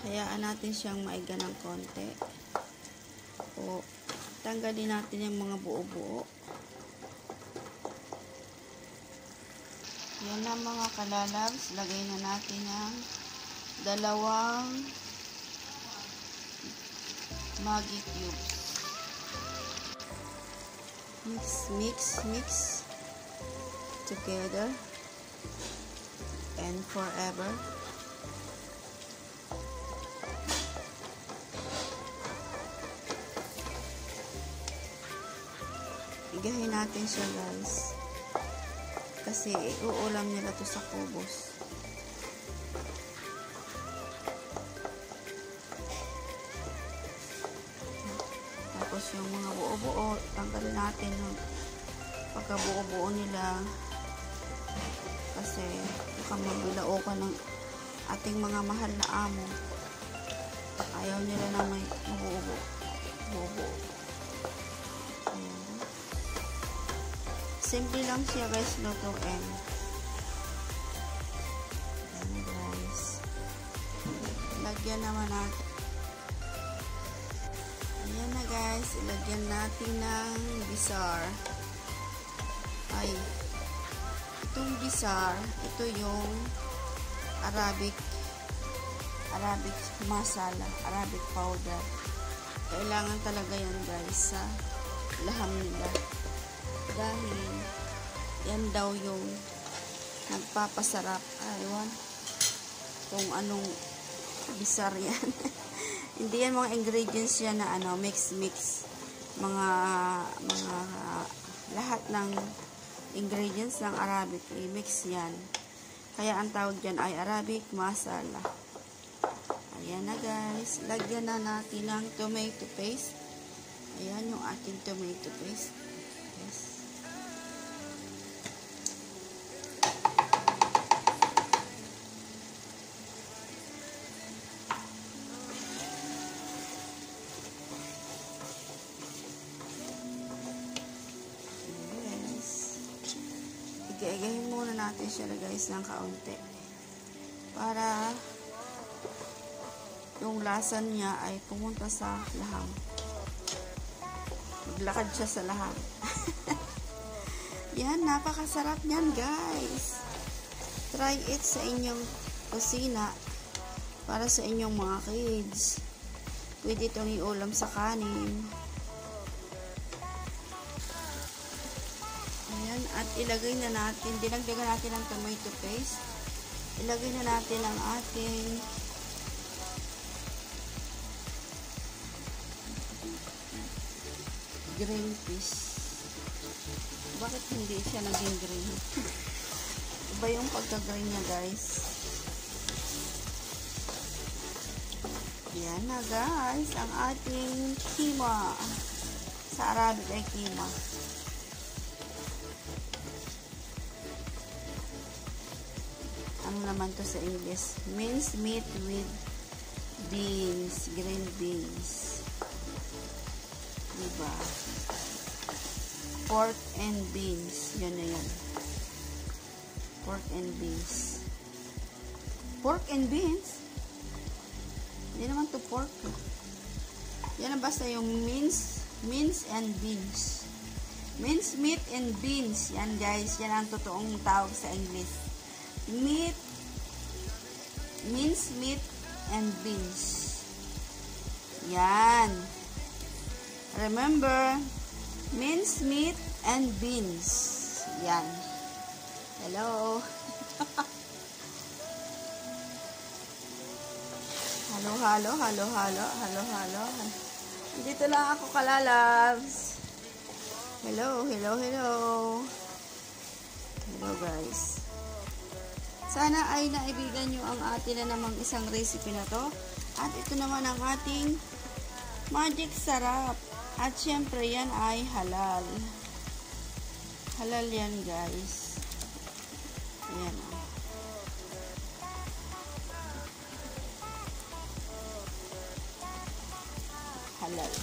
Hayaan natin siyang maiga ng konti. O, tanggalin natin yung mga buo-buo. Yan na mga kalalabs. Lagay na natin ang 2 Maggi cubes. Mix together and forever. Igahin natin siya, guys, kasi uulam nila to sa kubos. Tapos yung mga buo-buo, tanggalin natin yung pagkabuo-buo nila, kasi baka mabilaukan ng ating mga mahal na amo. Ayaw nila na may buo-buo. Ayan. Simple lang siya, guys, lutuin. Ayan, guys. Lagyan naman natin. Ayan na, guys. Ilagyan natin ng bisar. Ay, itong bisar, ito yung Arabic masala, Arabic powder. Kailangan talaga yan, guys, sa laham nila. Dahil yan daw yung nagpapasarap. Aywan, kung anong bisar yan. Hindi yan mga ingredients yan na mix. Mga lahat ng ingredients ng Arabic, i-mix yan. Kaya ang tawag dyan ay Arabic masala. Ayan na, guys. Lagyan na natin ng tomato paste. Ayan yung ating tomato paste. Yes. Igahin muna natin siya, guys, ng kaunti para yung lasa niya ay pumunta sa laham. Maglakad siya sa laham. Yan, napakasarap niyan, guys. Try it sa inyong kusina para sa inyong mga kids. Pwede itong iulam sa kanin. At ilagay na natin, dinagdagan natin ng tomato paste. Ilagay na natin ang ating green peas. Bakit hindi siya naging green? Iba yung pagka-green niya, guys. Yan na, guys, ang ating kema. Sa Arabic ay kema. Ano naman to sa English? Minced meat with beans, green beans. Diba? Pork and beans. Yan na yan. Pork and beans. Pork and beans? Hindi naman to pork. Yan na basta yung mince and beans. Minced meat and beans. Yan, guys. Yan ang totoong tawag sa English. Minced meat and beans. Yan. Remember, minced meat and beans. Yan. Hello. Halo. Dito lang ako, kalalabs. Hello, guys. Sana ay naibigan nyo ang atin na namang isang recipe na to. At ito naman ang ating magic sarap. At syempre yan ay halal. Halal yan, guys. Ayan o. Halal.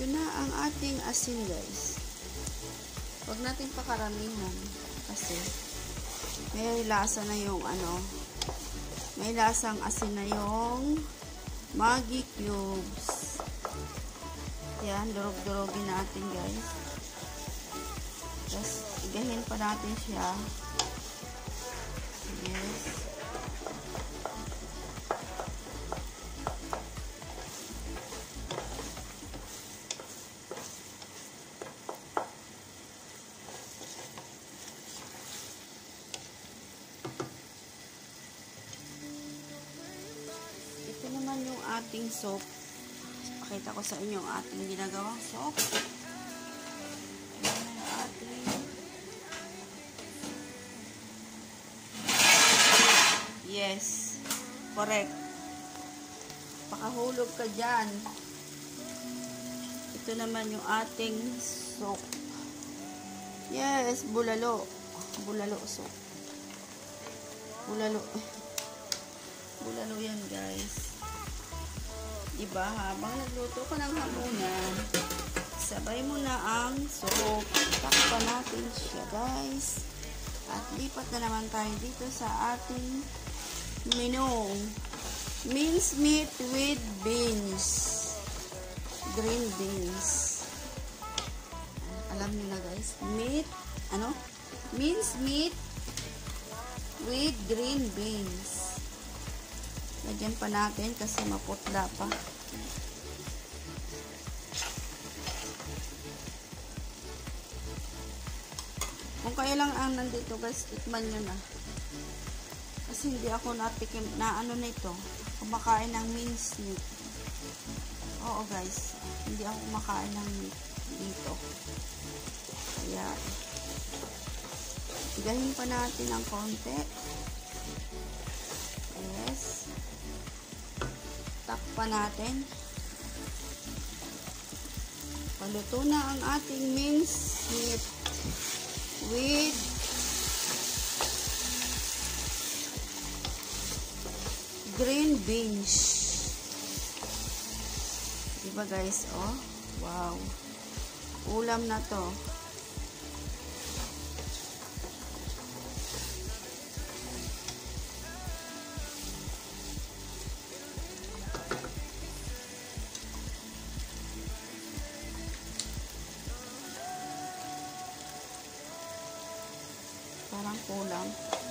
Ito na ang ating asin, guys. Huwag natin pakaramihan kasi may lasa na yung may lasang asin na yung Maggi cubes. Yan, durog-durogin natin, guys. Tapos, igahin pa natin siya. Yes. Ito naman yung ating soup. Pakita ko sa inyo ang ating ginagawang soup. Ayan ang ating yes, correct. Pakahulog ka dyan. Ito naman yung ating soup. Yes, bulalo. Bulalo soup. Bulalo. Bulalo yan, guys. Diba, habang nagluto ko ng hamunan, sabay mo na ang soup. Takpan natin siya, guys. At lipat na naman tayo dito sa ating menu. Minced meat with beans. Green beans. Alam niyo na, guys. Minced meat with green beans. Lagyan pa natin kasi maputla pa. Kung kayo lang ang nandito, guys, tikman nyo na. Kasi hindi ako natikim na nito. Kumakain ng minced meat. Oo, guys. Hindi ako kumakain ng meat dito. Kaya, igahin pa natin ng konti. Yes. Takpan natin. Paluto na ang ating minced meat with green beans. Diba, guys? Oh, wow. Ulam na to. Parang kulang.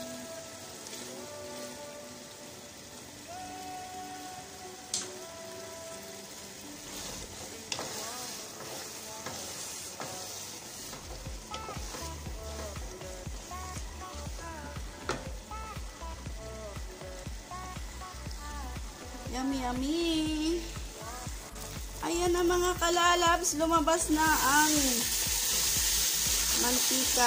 Yummy, yummy. Ayan na, mga kalalabs, lumabas na ang mantika.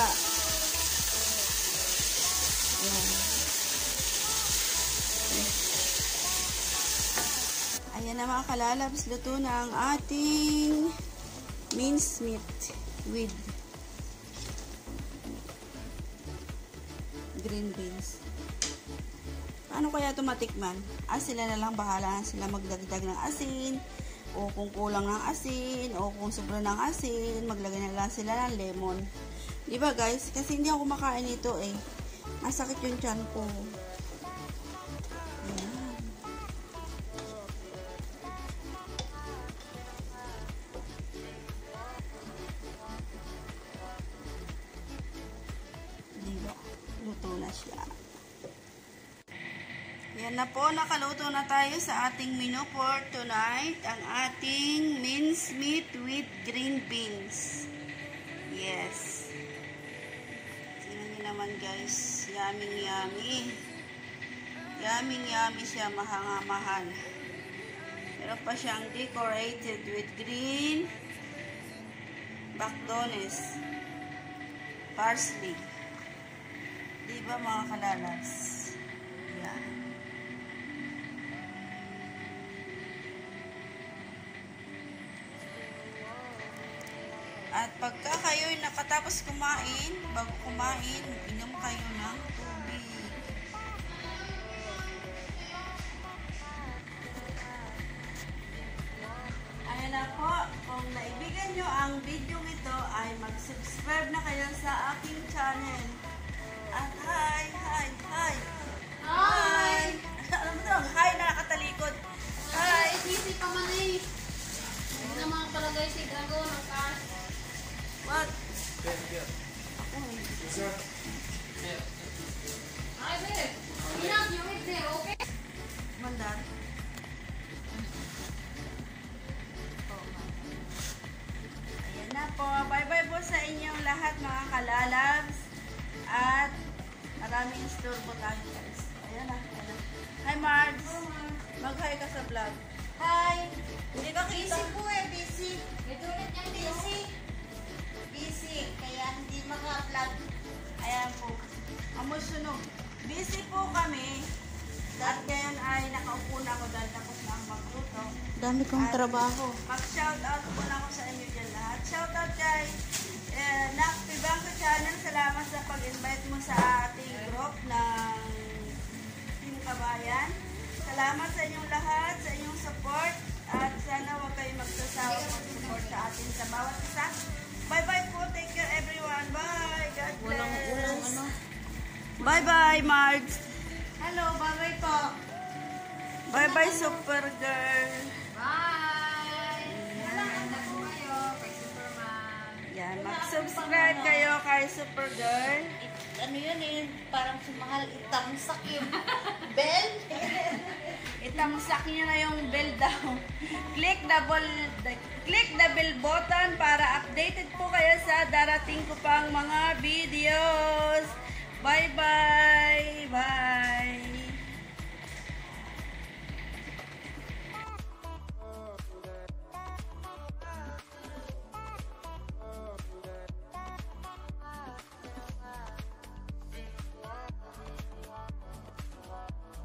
Ayan na, mga kalalabs, luto na ang ating minced meat with green beans. Paano kaya ito matikman? Sila na lang bahala sila magdagdag ng asin, o kung kulang ng asin, o kung sobra ng asin, maglagay na lang sila ng lemon. Diba, guys? Kasi hindi ako kumakain nito eh. Masakit yung tiyan ko. Ayan. Diba? Luto na siya. Yan na po, nakaluto na tayo sa ating menu for tonight. Ang ating minced meat with green beans. Yes. Tingnan nyo naman, guys. Yummy, yummy. Yummy, yummy siya, mahangamahan. Meron pa siyang decorated with green bacdones, parsley. Diba, mga kalalas? Yan. At pagka kayo'y nakatapos kumain, bago kumain, inom kayo ng tubig. Ayan na po, kung naibig nyo ang video ito ay mag-subscribe na kayo sa aking channel. At hi! Alam mo ito, hi na nakatalikod. Hi! Busy pa man eh. Hindi na mga palagay si Gago ng car. What? Ay, babe. Enough, you eat there, okay? Mandar. Ayan na po. Bye-bye po sa inyong lahat mga kalalabs. At maraming istorbo tayo guys. Ayan na. Hi Margs. Mag-hi ka sa vlog. Hi. Hindi ka kita. Busy po busy. Ito ulit yung Busy. Busy. Kaya hindi maka-vlog. Ayan po. Amusunog. Busy po kami. At ngayon ay nakaupo na ako dahil tapos na ang magluto. Dami kong trabaho. Mag-shoutout po na ako sa inyo dyan lahat. Shoutout kay Nakpibangko Channel. Salamat sa pag-invite mo sa ating group ng Team Kabayan. Salamat sa inyong lahat, sa inyong support. At sana huwag kayong magsasawa mag-support sa atin sa bawat isa. Bye-bye po. Take care everyone. Bye. God bless. Bye-bye, Marge. Hello, bye-bye po. Bye-bye, Supergirl. Bye! Maganda po kayo kay Superman. Yan, mag-subscribe kayo kay Supergirl. Ano yun eh, parang sumahal itamsak yung bell. Itamsak niyo na yung bell daw. Click the bell button para updated po kayo sa darating ko pang mga videos. Bye-bye!